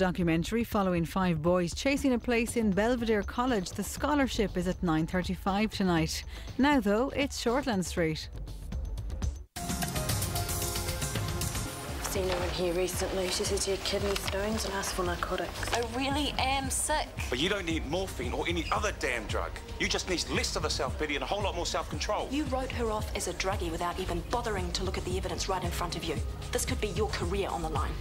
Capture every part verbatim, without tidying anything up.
documentary following five boys chasing a place in Belvedere College. The scholarship is at nine thirty-five tonight. Now though, it's Shortland Street. Seen her in here recently. She says she had kidney stones and asked for narcotics. I really am sick. But you don't need morphine or any other damn drug. You just need less of the self-pity and a whole lot more self-control. You wrote her off as a druggie without even bothering to look at the evidence right in front of you. This could be your career on the line.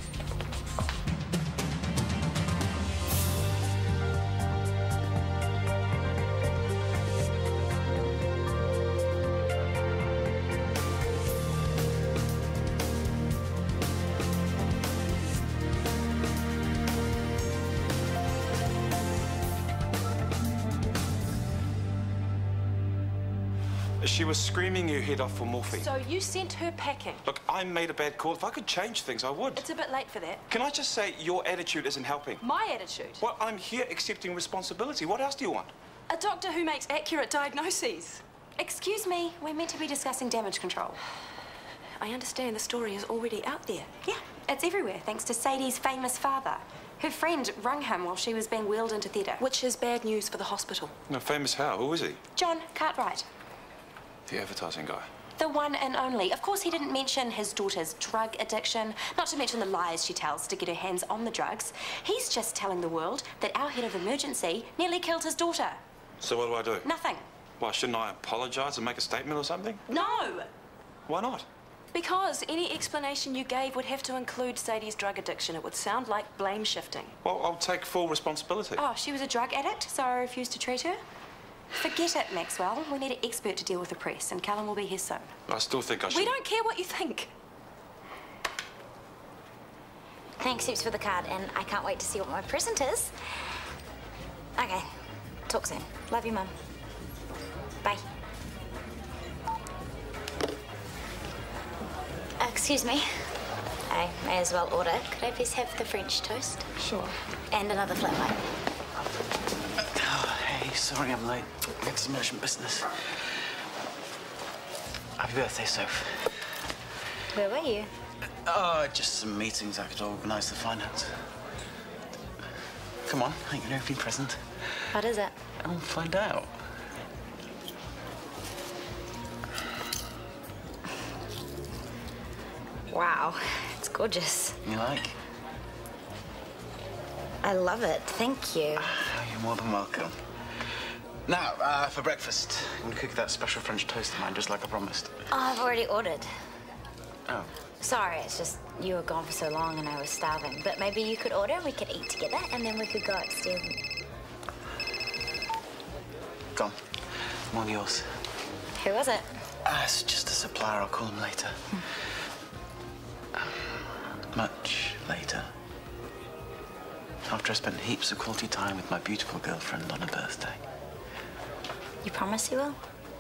She was screaming her head off for morphine. So you sent her packing? Look, I made a bad call. If I could change things, I would. It's a bit late for that. Can I just say your attitude isn't helping? My attitude? Well, I'm here accepting responsibility. What else do you want? A doctor who makes accurate diagnoses. Excuse me, we're meant to be discussing damage control. I understand the story is already out there. Yeah, it's everywhere, thanks to Sadie's famous father. Her friend rung him while she was being wheeled into theatre. Which is bad news for the hospital. No, famous how? Who is he? John Cartwright. The advertising guy. The one and only. Of course, he didn't mention his daughter's drug addiction, not to mention the lies she tells to get her hands on the drugs. He's just telling the world that our head of emergency nearly killed his daughter. So what do I do? Nothing. Why, shouldn't I apologise and make a statement or something? No! Why not? Because any explanation you gave would have to include Sadie's drug addiction. It would sound like blame shifting. Well, I'll take full responsibility. Oh, she was a drug addict, so I refused to treat her? Forget it, Maxwell. We need an expert to deal with the press, and Callum will be here soon. I still think I should... We don't care what you think. Thanks heaps for the card, and I can't wait to see what my present is. Okay, talk soon. Love you, Mum. Bye. Uh, excuse me. I may as well order. Could I please have the French toast? Sure. And another flat white. Oh, hey, sorry I'm late. I had some urgent business. Happy birthday, Soph. Where were you? Oh, just some meetings I could organise the finance. Come on, I think you're an opening present. What is it? I'll find out. Wow, it's gorgeous. You like? I love it, thank you. Oh, you're more than welcome. Now, uh, for breakfast, I'm gonna cook that special French toast of mine, just like I promised. Oh, I've already ordered. Oh. Sorry, it's just you were gone for so long and I was starving. But maybe you could order and we could eat together and then we could go upstairs and... Gone. I'm all yours. Who was it? Uh, it's just a supplier. I'll call him later. Much later. After I spent heaps of quality time with my beautiful girlfriend on her birthday. You promise you will?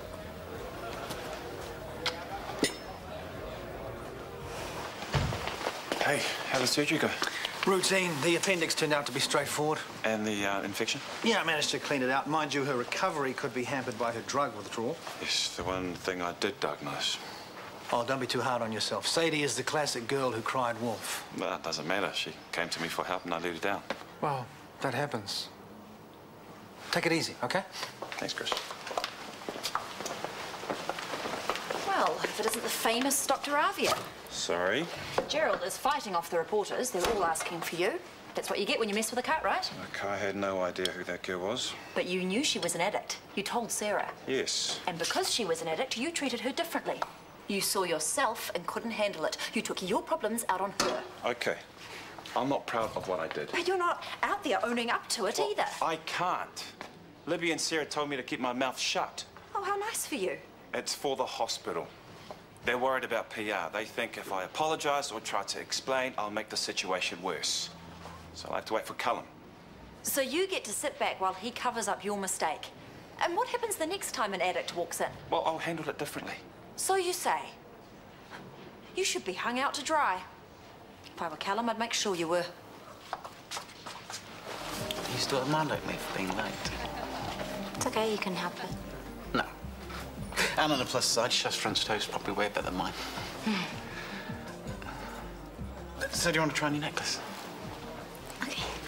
Hey, how did the surgery go? Routine. The appendix turned out to be straightforward. And the uh, infection? Yeah, I managed to clean it out. Mind you, her recovery could be hampered by her drug withdrawal. Yes, the one thing I did diagnose. Oh, don't be too hard on yourself. Sadie is the classic girl who cried wolf. Well, it doesn't matter. She came to me for help and I let her down. Well, that happens. Take it easy, okay? Thanks, Chris. Well, if it isn't the famous Doctor Avia. Sorry? Gerald is fighting off the reporters. They're all asking for you. That's what you get when you mess with a cat, right? Look, I had no idea who that girl was. But you knew she was an addict. You told Sarah. Yes. And because she was an addict, you treated her differently. You saw yourself and couldn't handle it. You took your problems out on her. Okay. I'm not proud of what I did. But you're not out there owning up to it well, either. I can't. Libby and Sarah told me to keep my mouth shut. Oh, how nice for you. It's for the hospital. They're worried about P R. They think if I apologise or try to explain, I'll make the situation worse. So I'll have to wait for Callum. So you get to sit back while he covers up your mistake. And what happens the next time an addict walks in? Well, I'll handle it differently. So you say. You should be hung out to dry. If I were Callum, I'd make sure you were. You still admire me for being late? It's okay, you can help it. No. And on the plus side, Chef's French toast is probably way better than mine. So do you want to try any necklace? Okay.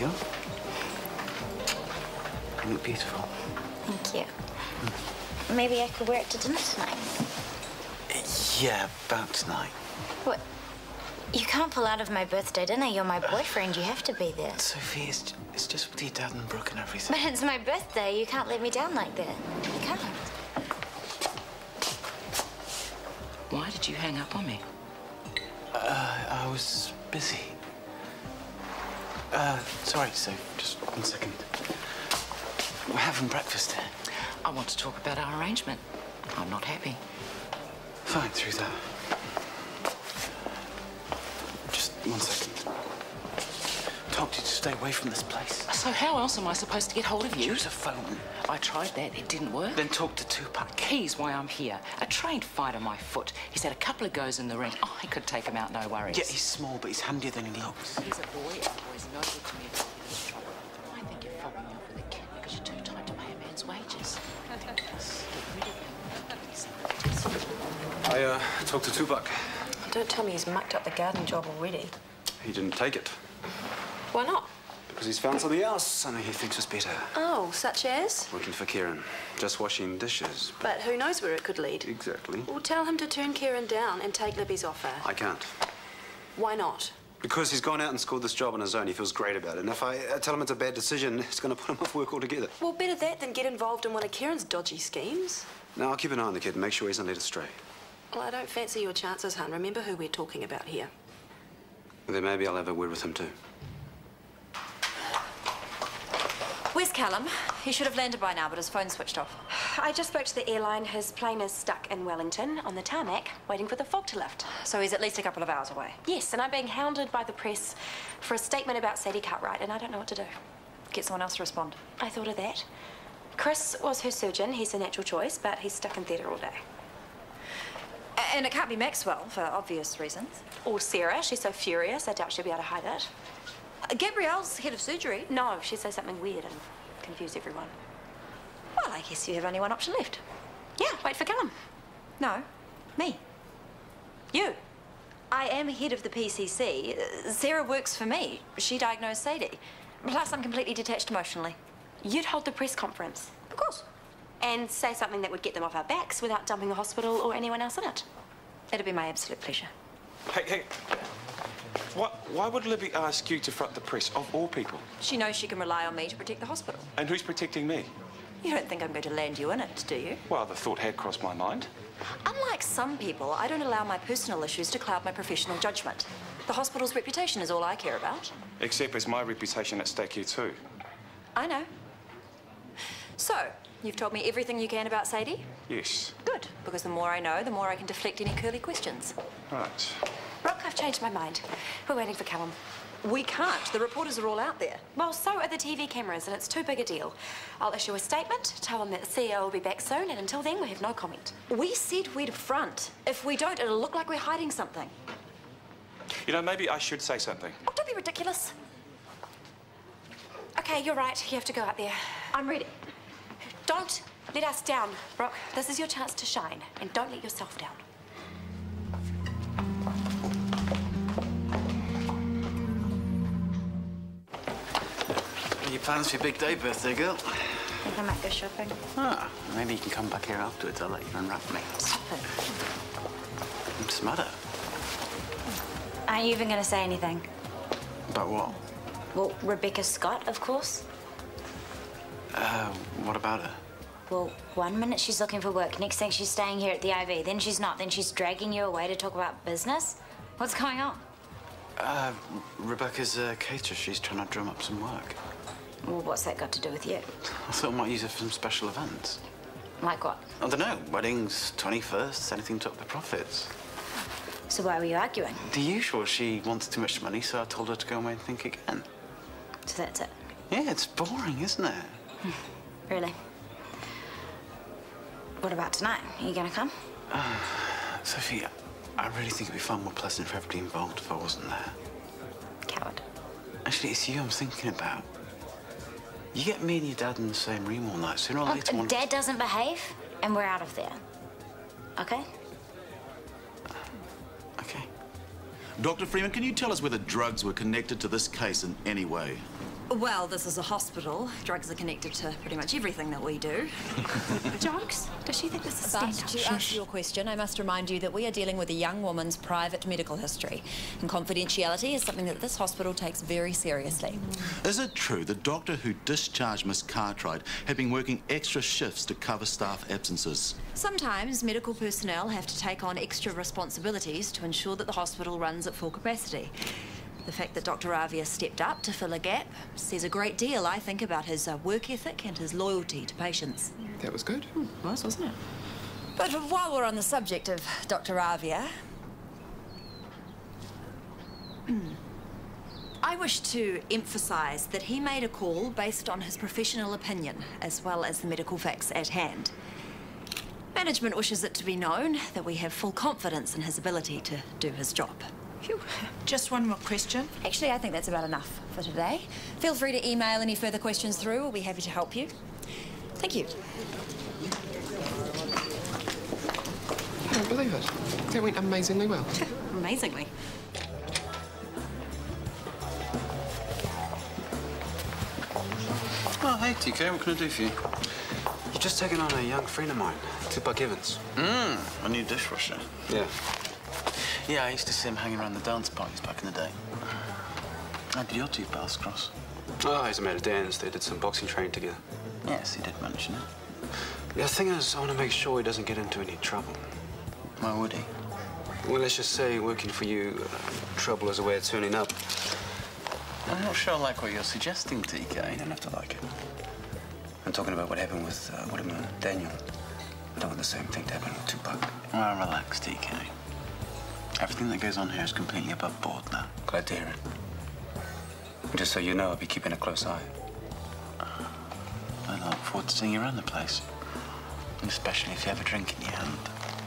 you go. You look beautiful. Thank you. Mm. Maybe I could wear it to dinner tonight. Yeah, about tonight. What? You can't pull out of my birthday dinner. You're my boyfriend. You have to be there. Sophie, it's, it's just with your dad and Brooke and everything. But it's my birthday. You can't let me down like that. You can't. Why did you hang up on me? Uh, I was busy. Uh, sorry, Soph. Just one second. We're having breakfast here. I want to talk about our arrangement. I'm not happy. Fine, through that. Just one second. I told you to stay away from this place. So how else am I supposed to get hold of you? Use a phone. I tried that. It didn't work. Then talk to Tupac. He's why I'm here. A trained fighter, my foot. He's had a couple of goes in the ring. Oh, I could take him out, no worries. Yeah, he's small, but he's handier than he looks. He's a boy, and boys know good to me about his trouble. I think you're following off with a kid because you're too tight to pay a man's wages. I, uh, talked to Tupac. Don't tell me he's mucked up the garden job already. He didn't take it. Why not? Because he's found something else, something he thinks is better. Oh, such as? Working for Kieran. Just washing dishes. But who knows where it could lead? Exactly. Well, tell him to turn Kieran down and take Libby's offer. I can't. Why not? Because he's gone out and scored this job on his own. He feels great about it. And if I uh, tell him it's a bad decision, it's going to put him off work altogether. Well, better that than get involved in one of Kieran's dodgy schemes. Now, I'll keep an eye on the kid and make sure he isn't led astray. Well, I don't fancy your chances, hun. Remember who we're talking about here. Well, then maybe I'll have a word with him too. Where's Callum? He should have landed by now, but his phone's switched off. I just spoke to the airline. His plane is stuck in Wellington on the tarmac, waiting for the fog to lift. So he's at least a couple of hours away. Yes, and I'm being hounded by the press for a statement about Sadie Cartwright, and I don't know what to do. Get someone else to respond. I thought of that. Chris was her surgeon. He's a natural choice, but he's stuck in theatre all day. And it can't be Maxwell, for obvious reasons. Or Sarah. She's so furious, I doubt she'll be able to hide it. Uh, Gabrielle's head of surgery. No, she'd say something weird and confuse everyone. Well, I guess you have only one option left. Yeah, wait for Callum. No, me. You. I am head of the P C C. Uh, Sarah works for me. She diagnosed Sadie. Plus, I'm completely detached emotionally. You'd hold the press conference. Of course. And say something that would get them off our backs without dumping the hospital or anyone else in it. It'd be my absolute pleasure. Hey, hey. What, why would Libby ask you to front the press, of all people? She knows she can rely on me to protect the hospital. And who's protecting me? You don't think I'm going to land you in it, do you? Well, the thought had crossed my mind. Unlike some people, I don't allow my personal issues to cloud my professional judgment. The hospital's reputation is all I care about. Except there's my reputation at stake here, too. I know. So, you've told me everything you can about Sadie? Yes. Good, because the more I know, the more I can deflect any curly questions. Right. Brooke, I've changed my mind. We're waiting for Callum. We can't. The reporters are all out there. Well, so are the T V cameras, and it's too big a deal. I'll issue a statement, tell them that the C E O will be back soon, and until then, we have no comment. We said we'd front. If we don't, it'll look like we're hiding something. You know, maybe I should say something. Oh, don't be ridiculous. Okay, you're right. You have to go out there. I'm ready. Don't let us down, Brooke. This is your chance to shine, and don't let yourself down. Any plans for your big day, birthday girl? I think I might go shopping. Ah, maybe you can come back here afterwards. I'll let you unwrap me. Stop it. What's the matter? Aren't you even going to say anything? About what? Well, Rebecca Scott, of course. Uh, what about her? Well, one minute she's looking for work, next thing she's staying here at the I V, then she's not, then she's dragging you away to talk about business. What's going on? Uh, Rebecca's a caterer. She's trying to drum up some work. Well, what's that got to do with you? I thought I might use her for some special events. Like what? I don't know. Weddings, twenty-firsts, anything to up the profits. So why were you arguing? The usual. She wanted too much money, so I told her to go away and think again. So that's it? Yeah, it's boring, isn't it? Really? What about tonight? Are you gonna come? Uh, Sophie, I really think it'd be far more pleasant for everybody involved if I wasn't there. Coward. Actually, it's you I'm thinking about. You get me and your dad in the same room all night. Sooner or Oh, later, one... Dad doesn't behave, and we're out of there. Okay? Okay. Doctor Freeman, can you tell us whether drugs were connected to this case in any way? Well, this is a hospital. Drugs are connected to pretty much everything that we do. Drugs? Does she think this is But stand-up? to answer your question, I must remind you that we are dealing with a young woman's private medical history, and confidentiality is something that this hospital takes very seriously. Is it true the doctor who discharged Miss Cartwright had been working extra shifts to cover staff absences? Sometimes medical personnel have to take on extra responsibilities to ensure that the hospital runs at full capacity. The fact that Doctor Avia stepped up to fill a gap says a great deal, I think, about his uh, work ethic and his loyalty to patients. That was good. Hmm, was, wasn't it? But while we're on the subject of Doctor Avia, I wish to emphasise that he made a call based on his professional opinion, as well as the medical facts at hand. Management wishes it to be known that we have full confidence in his ability to do his job. Phew. Just one more question. Actually, I think that's about enough for today. Feel free to email any further questions through. We'll be happy to help you. Thank you. I don't believe it. That went amazingly well. Amazingly. Oh, hey, T K, what can I do for you? You've just taken on a young friend of mine, Tupac Evans. Mmm, a new dishwasher. Yeah. Yeah, I used to see him hanging around the dance parties back in the day. How did your two pals cross? Oh, he's a mate of Dan's. They did some boxing training together. Yes, he did mention it. Yeah, the thing is, I want to make sure he doesn't get into any trouble. Why would he? Well, let's just say working for you, uh, trouble is a way of turning up. I'm not sure I like what you're suggesting, T K. You don't have to like it. I'm talking about what happened with uh, Whittimer and Daniel. I don't want the same thing to happen with Tupac. Well, relax, T K. Everything that goes on here is completely above board now. Glad to hear it. Just so you know, I'll be keeping a close eye. I look forward to seeing you around the place. And especially if you have a drink in your hand.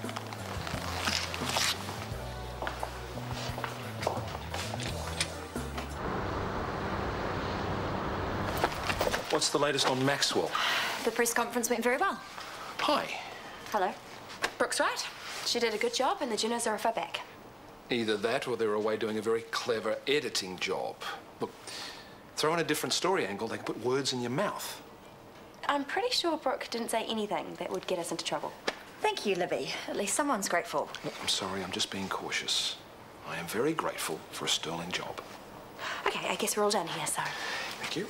What's the latest on Maxwell? The press conference went very well. Hi. Hello. Brooke's right. She did a good job and the Junos are off her back. Either that or they're away doing a very clever editing job. Look, throw in a different story angle, they can put words in your mouth. I'm pretty sure Brooke didn't say anything that would get us into trouble. Thank you, Libby. At least someone's grateful. Look, I'm sorry, I'm just being cautious. I am very grateful for a sterling job. Okay, I guess we're all done here, so. Thank you.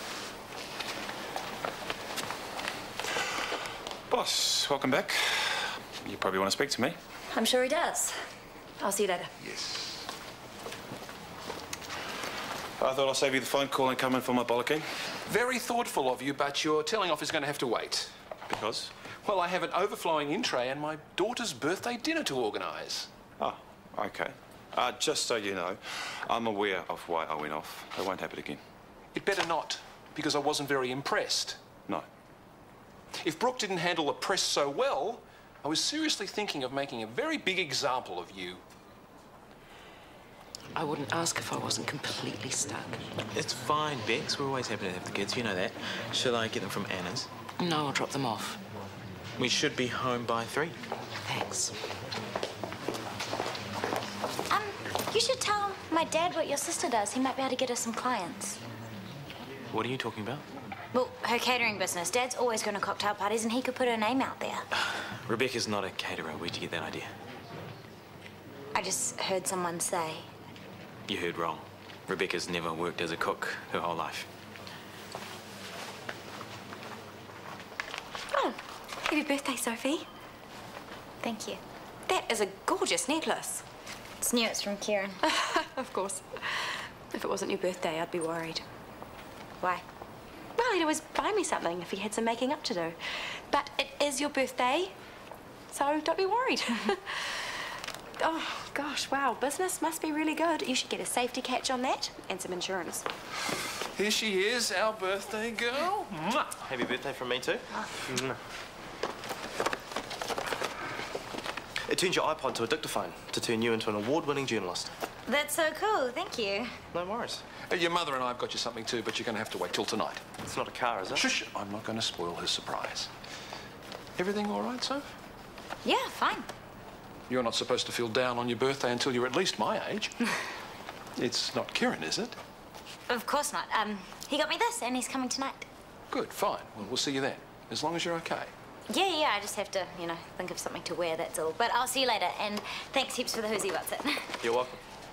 Boss, welcome back. You probably want to speak to me. I'm sure he does. I'll see you later. Yes. I thought I'll save you the phone call and come in for my bollocking. Very thoughtful of you, but your telling off is going to have to wait. Because? Well, I have an overflowing in tray and my daughter's birthday dinner to organise. Oh, okay. Uh, just so you know, I'm aware of why I went off. It won't happen again. It better not, because I wasn't very impressed. No. If Brooke didn't handle the press so well, I was seriously thinking of making a very big example of you. I wouldn't ask if I wasn't completely stuck. It's fine, Bex. We're always happy to have the kids. You know that. Shall I get them from Anna's? No, I'll drop them off. We should be home by three. Thanks. Um, you should tell my dad what your sister does. He might be able to get us some clients. What are you talking about? Well, her catering business. Dad's always going to cocktail parties and he could put her name out there. Rebecca's not a caterer. Where'd you get that idea? I just heard someone say. You heard wrong. Rebecca's never worked as a cook her whole life. Oh, happy birthday, Sophie. Thank you. That is a gorgeous necklace. It's new. It's from Kieran. Of course. If it wasn't your birthday, I'd be worried. Why? Well, he'd always buy me something if he had some making up to do. But it is your birthday, so don't be worried. Oh, gosh, wow. Business must be really good. You should get a safety catch on that and some insurance. Here she is, our birthday girl. Mwah. Happy birthday from me too. Oh. It turns your iPod to a dictaphone to turn you into an award-winning journalist. That's so cool. Thank you. No worries. Uh, your mother and I have got you something too, but you're going to have to wait till tonight. It's not a car, is it? Shush! I'm not going to spoil her surprise. Everything all right, Soph? Yeah, fine. You're not supposed to feel down on your birthday until you're at least my age. It's not Kieran, is it? Of course not. Um, He got me this, and he's coming tonight. Good, fine. Well, we'll see you then, as long as you're okay. Yeah, yeah, I just have to, you know, think of something to wear, that's all. But I'll see you later, and thanks heaps for the hoozy, what's it? You're welcome.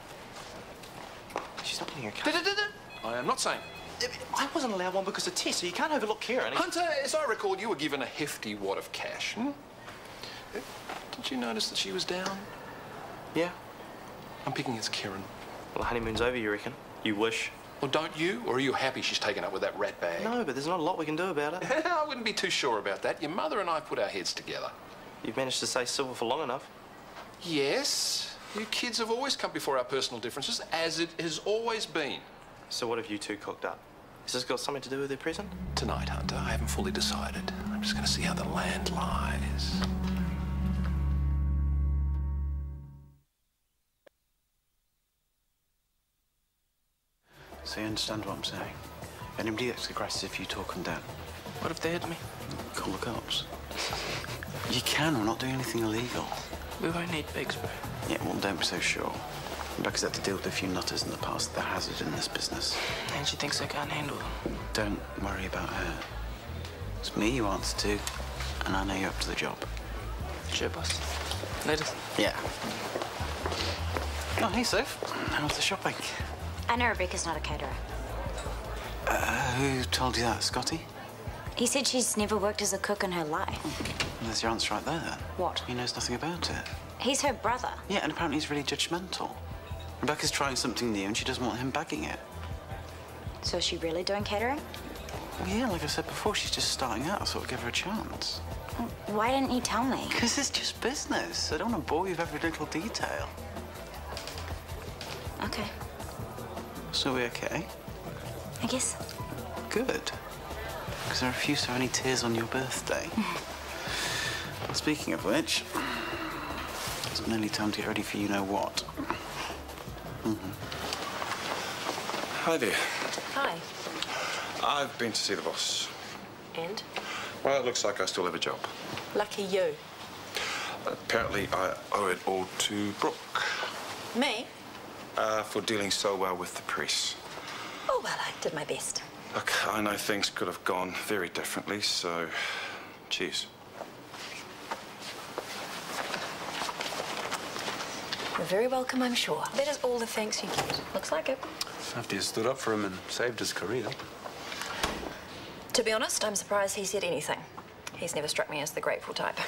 She's not getting a cut. I am not saying. I wasn't allowed one because of Tess, so you can't overlook Kieran. Hunter, as I recall, you were given a hefty wad of cash. Hmm? Did you notice that she was down? Yeah. I'm picking it's Kieran. Well, the honeymoon's over, you reckon? You wish. Well, don't you? Or are you happy she's taken up with that rat bag? No, but there's not a lot we can do about it. I wouldn't be too sure about that. Your mother and I put our heads together. You've managed to stay civil for long enough. Yes. You kids have always come before our personal differences, as it has always been. So what have you two cooked up? Has this got something to do with their present? Tonight, Hunter. I haven't fully decided. I'm just going to see how the land lies. So you understand what I'm saying? Anybody gets aggressive if you talk them down. What if they hit me? Call the cops. You can, we're not doing anything illegal. We won't need Biggs, bro. Yeah, well, don't be so sure. Rebecca's had to deal with a few nutters in the past. They're hazard in this business. And she thinks I can't handle them. Don't worry about her. It's me you answer to, and I know you're up to the job. Sure, boss. Later. Yeah. Oh, hey, Soph. How's the shopping? I know Rebecca's not a caterer. Uh, who told you that, Scotty? He said she's never worked as a cook in her life. Well, there's your answer right there, then. What? He knows nothing about it. He's her brother. Yeah, and apparently he's really judgmental. Rebecca's trying something new, and she doesn't want him bagging it. So is she really doing catering? Well, yeah, like I said before, she's just starting out. I sort of give her a chance. Why didn't you tell me? Because it's just business. I don't want to bore you with every little detail. Okay. So we okay? I guess. Good. Because I refuse to have any tears on your birthday. Well, speaking of which, it's nearly time to get ready for you-know-what. Mm-hmm. Hi there. Hi. I've been to see the boss. And? Well, it looks like I still have a job. Lucky you. Apparently, I owe it all to Brooke. Me? Uh, for dealing so well with the press. Oh, well, I did my best. Look, I know things could have gone very differently, so cheers. You're very welcome, I'm sure. That is all the thanks you get. Looks like it. After you stood up for him and saved his career. To be honest, I'm surprised he said anything. He's never struck me as the grateful type.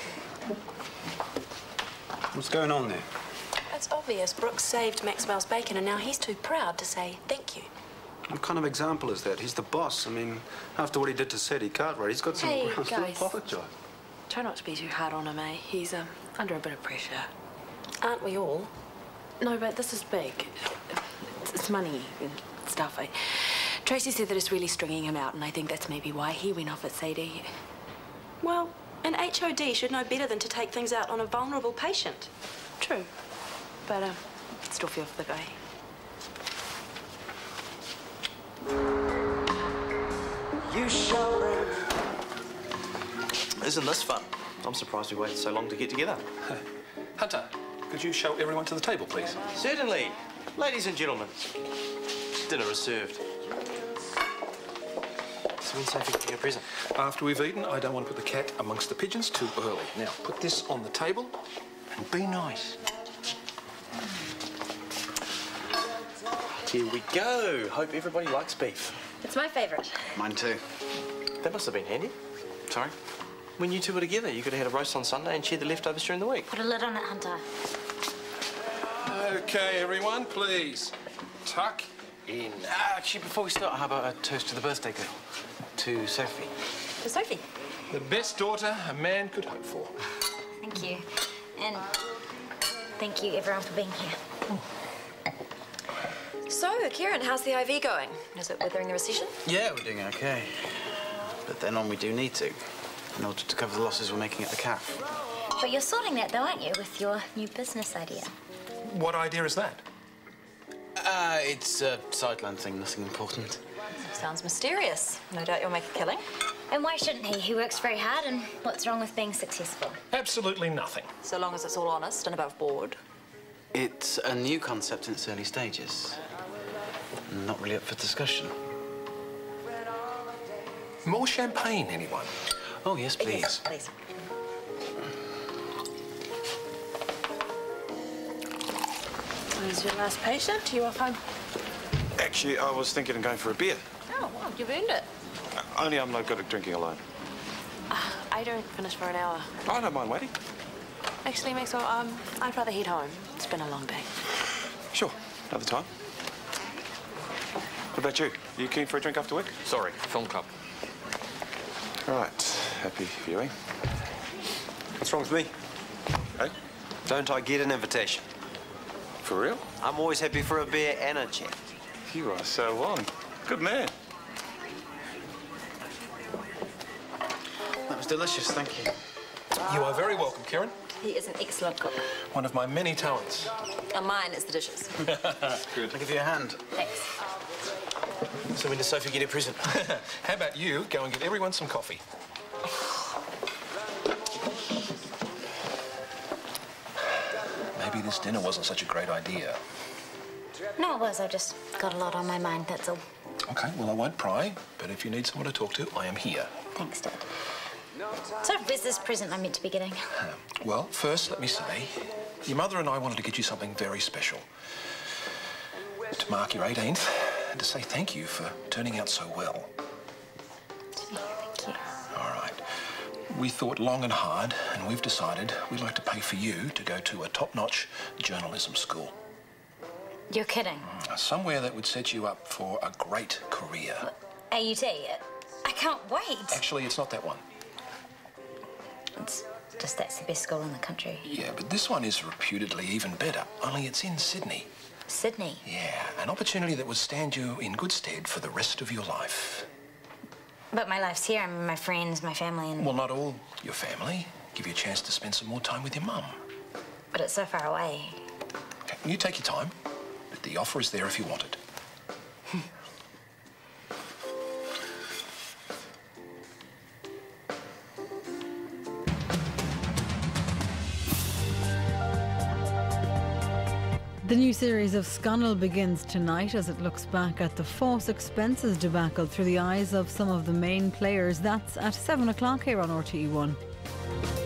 What's going on there? It's obvious Brooks saved Maxwell's bacon, and now he's too proud to say thank you. What kind of example is that? He's the boss. I mean, after what he did to Sadie Cartwright, he's got some Hey, grounds to guys. apologise. Try not to be too hard on him, eh? He's um, under a bit of pressure. Aren't we all? No, but this is big. It's, it's money and stuff. I, Tracy said that it's really stringing him out, and I think that's maybe why he went off at Sadie. Well, an H O D should know better than to take things out on a vulnerable patient. True. But, um, still feel for the guy. You shall. Isn't this fun? I'm surprised we waited so long to get together. Hunter, could you show everyone to the table, please? Certainly. Ladies and gentlemen, dinner is served. So when's Sophie getting a present? After we've eaten, I don't want to put the cat amongst the pigeons too early. Now, put this on the table and be nice. Here we go. Hope everybody likes beef. It's my favourite. Mine too. That must have been handy. Sorry? When you two were together, you could have had a roast on Sunday and shared the leftovers during the week. Put a lid on it, Hunter. Okay, everyone, please. Tuck in. Uh, actually, before we start, how about a toast to the birthday girl? To Sophie. To Sophie. The best daughter a man could hope for. Thank you. And thank you, everyone, for being here. So, Kieran, how's the I V going? Is it weathering the recession? Yeah, we're doing okay. But then on we do need to, in order to cover the losses we're making at the cafe. But you're sorting that, though, aren't you, with your new business idea? What idea is that? Uh, it's a sideline thing, nothing important. Sounds mysterious. No doubt you'll make a killing. And why shouldn't he? He works very hard, and what's wrong with being successful? Absolutely nothing. So long as it's all honest and above board. It's a new concept in its early stages. Not really up for discussion. More champagne, anyone? Oh, yes, please. Yes, please. Who's your last patient? You off home? Actually, I was thinking of going for a beer. Oh, well, you've earned it. Uh, only I'm no good at drinking alone. Uh, I don't finish for an hour. I don't mind waiting. Actually, Maxwell, um, I'd rather head home. It's been a long day. Sure, another time. What about you? Are you keen for a drink after work? Sorry, film club. Right, happy viewing. What's wrong with me? Hey? Don't I get an invitation? For real? I'm always happy for a beer and a chat. You are so on. Good man. That was delicious, thank you. You are very welcome, Kieran. He is an excellent cook. One of my many talents. And mine is the dishes. Good. I'll give you a hand. Thanks. So when does Sophie get her present? How about you go and get everyone some coffee? Maybe this dinner wasn't such a great idea. No, it was. I just got a lot on my mind, that's all. Okay, well, I won't pry, but if you need someone to talk to, I am here. Thanks, Dad. So, where's this present I'm meant to be getting? Well, first, let me say, your mother and I wanted to get you something very special. To mark your eighteenth, and to say thank you for turning out so well. Thank you. All right. We thought long and hard, and we've decided we'd like to pay for you to go to a top-notch journalism school. You're kidding. Somewhere that would set you up for a great career. A U T? I can't wait. Actually, it's not that one. It's just that's the best school in the country. Yeah, but this one is reputedly even better, only it's in Sydney. Sydney? Yeah, an opportunity that would stand you in good stead for the rest of your life. But my life's here. I mean, my friends, my family, and... Well, not all your family. Give you a chance to spend some more time with your mum. But it's so far away. Okay, you take your time, but the offer is there if you want it. The new series of Scannell begins tonight as it looks back at the false expenses debacle through the eyes of some of the main players. That's at seven o'clock here on R T E one.